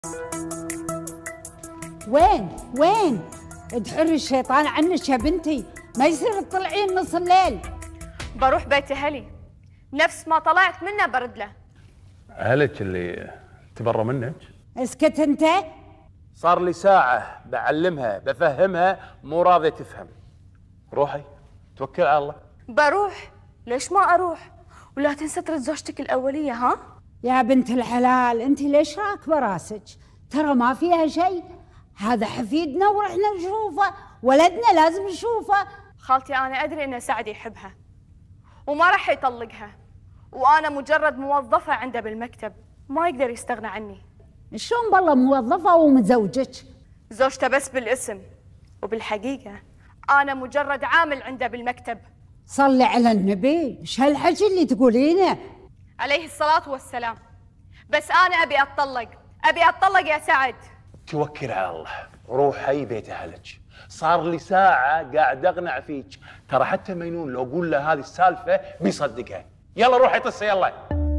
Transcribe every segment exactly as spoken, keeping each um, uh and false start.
وين وين تحر الشيطان عنك يا بنتي، ما يصير تطلعين نص الليل. بروح بيت اهلي، نفس ما طلعت منه برد له. اهلك اللي تبرى منك؟ اسكت انت. صار لي ساعة بعلمها بفهمها مو راضية تفهم. روحي توكل على الله. بروح، ليش ما اروح؟ ولا تنسى ترد زوجتك الاولية ها؟ يا بنت الحلال انت ليش راكبة راسك؟ ترى ما فيها شيء، هذا حفيدنا ورحنا نشوفه، ولدنا لازم نشوفه. خالتي انا ادري ان سعد يحبها وما راح يطلقها، وانا مجرد موظفة عنده بالمكتب ما يقدر يستغنى عني. شلون بالله موظفة ومتزوجك؟ زوجته بس بالاسم، وبالحقيقة انا مجرد عامل عنده بالمكتب. صلي على النبي، ايش هالحكي اللي تقولينه؟ عليه الصلاة والسلام. بس انا ابي اتطلق، ابي اتطلق يا سعد. توكل على الله، روحي بيت اهلك. صار لي ساعة قاعد اقنع فيك، ترى حتى مينون لو اقول له هذه السالفة بيصدقها. يلا روحي طسي يلا.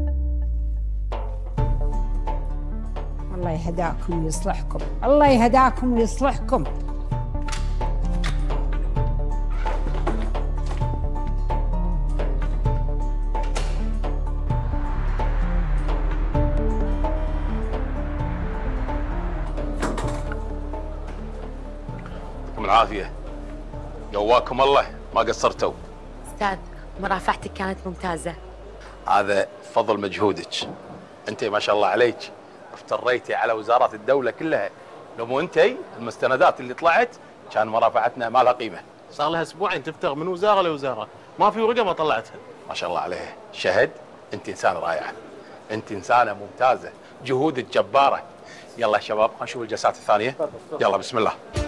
الله يهداكم ويصلحكم، الله يهداكم ويصلحكم. يعطيكم العافية، قواكم الله ما قصرتوا. استاذ مرافعتك كانت ممتازة. هذا فضل مجهودك، انت ما شاء الله عليك افتريتي على وزارات الدولة كلها. لو مو انت المستندات اللي طلعت كان مرافعتنا ما لها قيمة. صار لها اسبوعين تفتر من وزارة لوزارة، ما في ورقة ما طلعتها. ما شاء الله عليها. شهد انت انسانة رائعة، انت انسانة ممتازة، جهودك جبارة. يلا يا شباب خلينا نشوف الجلسات الثانية. يلا بسم الله.